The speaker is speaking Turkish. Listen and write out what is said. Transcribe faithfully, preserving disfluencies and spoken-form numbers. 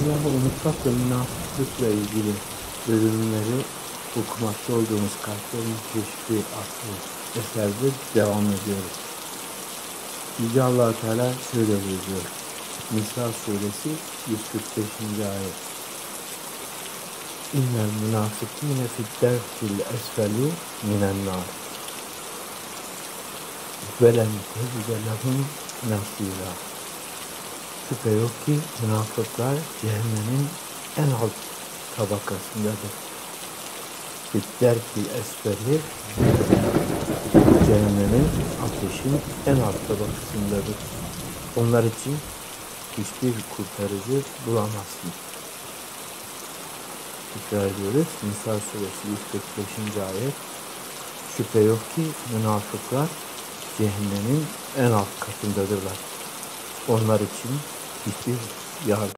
Allah'ı unutmak ve münafıklıkla ilgili bölümleri okumakta olduğumuz Kalplerin Keşfi adlı eserde devam ediyoruz. Yüce Allah Teala şöyle buyuruyor. Nisa suresi yüz kırk beşinci ayet. İnnel münafıkîne fid-derkil esfeli minen nar. Ve lem tecide lehum nasîrâ. Şüphe yok ki münafıklar cehennemin en alt tabakasındadır. Fid-derkil esfeli, cehennemin, ateşin en alt tabakasındadır. Onlar için hiçbir kurtarıcı bulamazsın. Tekrar ediyoruz. Nisa suresi yüz kırk beşinci ayet. Şüphe yok ki münafıklar cehennemin en alt katındadırlar. Onlar için hiçbir yardım